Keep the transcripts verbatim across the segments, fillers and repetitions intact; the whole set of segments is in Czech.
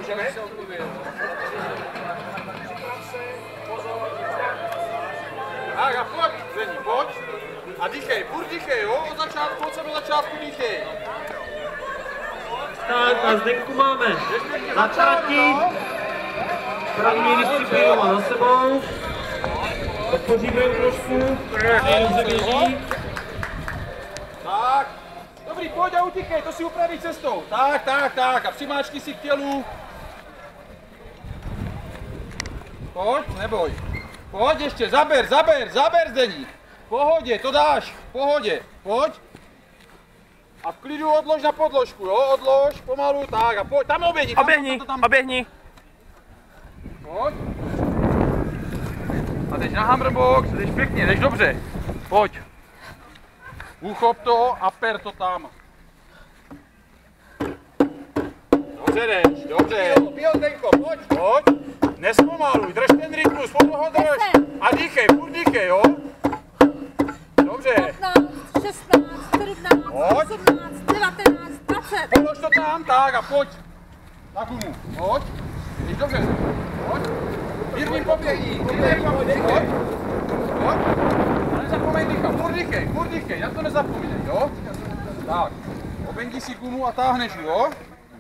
Tak a pojď, Zení, pojď. A dýchej, furt dýchej, jo? Od začátku, od do začátku dýchej. Tak a Zdenku máme začátky. První disciplínu má za sebou. Podpoříme ji trošku. Nejde běží. Tak. Dobrý, pojď a utíkej, to si upraví cestou. Tak, tak, tak. A přimáčky si k tělu. Pojď, neboj. Pojď ještě, zaber, zaber, zaber, Zdeník. V pohodě, to dáš, v pohodě. Pojď. A v klidu odlož na podložku, jo, odlož, pomalu, tak a pojď, tam oběhni. Tam, Oběhni, tam, tam, tam. oběhni. Pojď. A teď na hammerbox, jdeš pěkně, jdeš dobře. Pojď. Uchop to a per to tam. Dobře jdeš, dobře. Pijel, Zdenko, pojď. Pojď. Nespomaluj, drž ten rytmus, potom ho drž. A dýchej, furt dýchej, jo. Dobře. patnáct, šestnáct, sedmnáct, osmnáct, devatenáct, dvacet. Polož to tam, tak a pojď. Na gumu, pojď. Jdeš dobře, pojď. Mírným poběhní, mírným poběhní, pojď. Pojď. A nezapomeň dýchat, furt dýchej, furt dýchej, na to nezapomínej, jo. Tak, oběhni si gumu a táhneš ji, jo.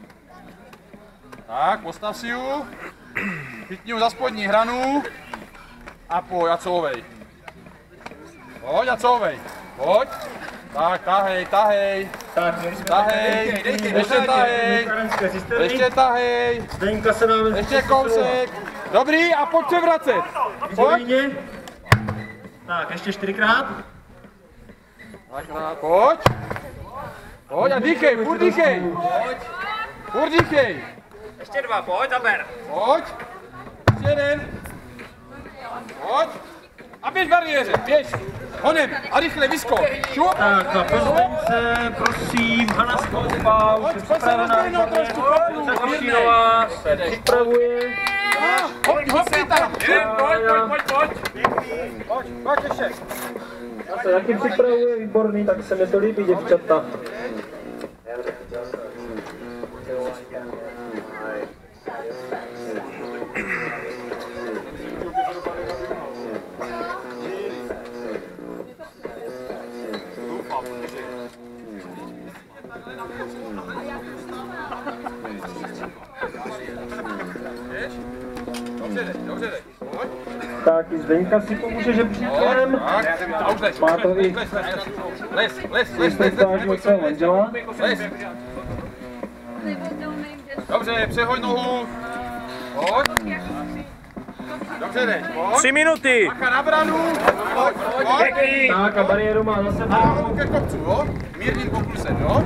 Tak, postav si ji. Chytni ji za spodní hranu. A pojď a couvej. Pojď a couvej. Pojď. Tak, tahej, tahej. Tahej. Ještě tahej. Ještě tahej. Zdenka se nám Ještě kousek. Dobrý, a pojď se vracet. Pojď. Tak, ještě čtyřikrát. Dvakrát, pojď. Pojď a dýchej, furt dýchej. Furt dýchej. Ještě dva, pojď, zaber. Pojď. Ještě jeden. Pojď. A běž bariéře, běž. Honem a rychle, vyskok. Šup. Tak a po Zdence, prosím, Hana Skoupal, Pojď, pojď se rozběhnout trošku. Zakošínová se připravuje. Hop, hopni tam. Pojď, pojď, pojď, pojď. Pojď, pojď ještě. Já se taky připravuje, výborný, tak se mi to líbí, děvčata. Dobře jdeš, dobře jdeš. Pojď. Tak i Zdenka si pomůže žebříkem. Tak, a už lež, Má to i les, les, les, les, les, les, instruktáž od svého manžela. les. Dobře, přehoď nohu. Pojď. Dobře jdeš, pojď. Tři minuty. Bacha na branu. Pojď, pojď. Tak a bariéru má za A sebou. ruku ke kopcu, jo? Mírným pokusem, jo?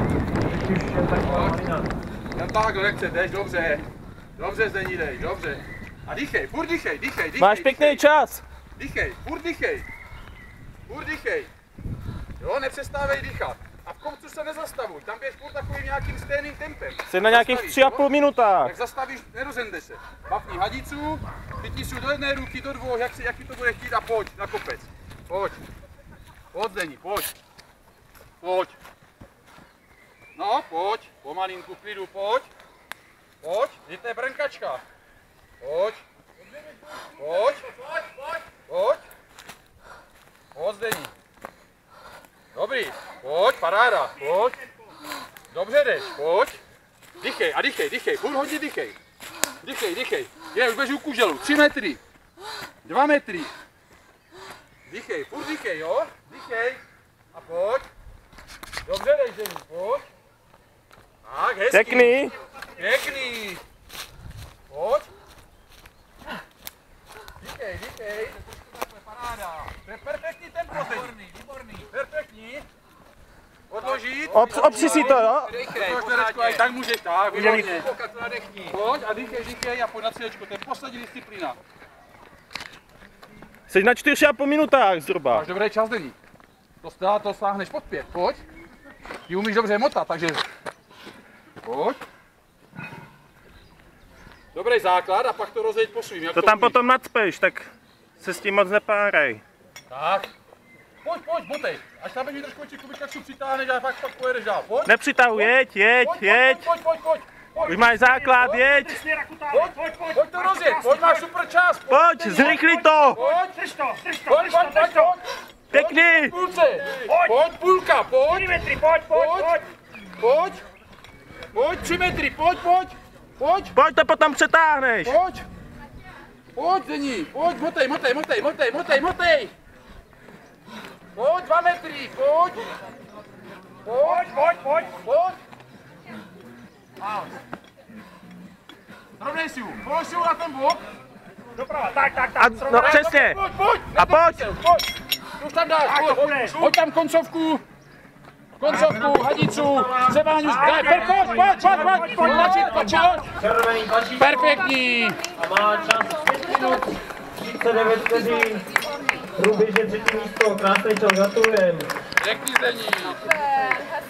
Jen tak lehce, jdeš, dobře. Dobře, Zdení, jdeš, dobře. A dýchej, furt dýchej, dýchej, dýchej. Máš pěkný čas. Dýchej, furt dýchej. Furt dýchej. Jo, nepřestávej dýchat. A v kopcu se nezastavuj, tam běž furt takovým nějakým stejným tempem. Jsi na nějakých Zastavíš, tři a jo? půl minutách. Jak zastavíš, nerozende se. Bafni hadicu, chytni si do jedné ruky, do dvou, jak, si, jak ti to bude chtít a pojď na kopec. Pojď. Pojď, Zdení, pojď. Pojď. No, pojď. Pomalinku, v klidu, pojď. Pojď, je to je brnkačka. Pojď. Pojď. Pojď. Pojď, Zdení. Dobrý. Pojď, paráda. Pojď. Dobře jdeš, pojď. Dýchej a dýchej, dýchej, furt hodně dýchej. Dýchej, dýchej. Je, už běžu ku želu. Tři metry. Dva metry. Dýchej, furt dýchej, jo? Dýchej. A pojď. Dobře jdeš, Zdení, pojď. Tak, hezký. Pěkný. Pěkný. Pojď. Dýchej, dýchej. Paráda. To je perfektní tempo teď. Výborný, výborný. Perfektní. Odložit. Ob, opři si to, jo? Dýchej, tak můžeš, tak, výborně. Pojď a dýchej, dýchej a pojď na cílečko, to je poslední disciplína. Jsi na čtyři a půl minutách zhruba. Máš dobrý čas, Zdení. To, stá, to sáhneš pod pět, pojď. Ty umíš dobře motat, takže... Pojď. Dobrý základ a pak to rozjeď po svým, jak To to tam umíš. potom nacpeš, tak se s tím moc nepárej. Tak. Pojď, pojď, botej. Až tam běží trošku kubika, přitáhneš a pak, pak pojedeš dál. Pojď. Nepřitahuj, jeď, jeď, Pojď, jeď. pojď, pojď, pojď, pojď. Už máš základ, jeď. Pojď, pojď to rozjet, pojď, máš super čas. Pojď, zrychli to. Pojď, Drž to, drž to, pojď, drž to, pojď, drž pojď, to. pojď. Pěkný. Půlce, pojď, půlka, pojď. Tři metry, pojď, pojď, Pojď. pojď. Pojď, pojď, tři metry, pojď, pojď, pojď, Pojď to potom přetáhneš. pojď. Pojď, Zení, pojď, motej, motej, motej, motej, motej, motej. Pojď, dva metry, pojď. Pojď, Pojď, pojď. pojď. Rovnej si ju, polož si ju na ten bok. Doprava, tak, tak, A, tak. no srovnaj. přesně. Pojď, pojď. A pojď. Pojď, už tam dáš, Tak, to pojď, půjde. hoď tam koncovku. Koncovku, hadicu, třeba Anius, daj, per, pojď, pojď, pojď, pojď, pojď, tlačit, pojď, Červený tlačí. perfektní. A má čas pět minut, třicet devět vteřin. Průběžně třetí místo, krásný čas, gratulujem. Pěkný Zení. Super,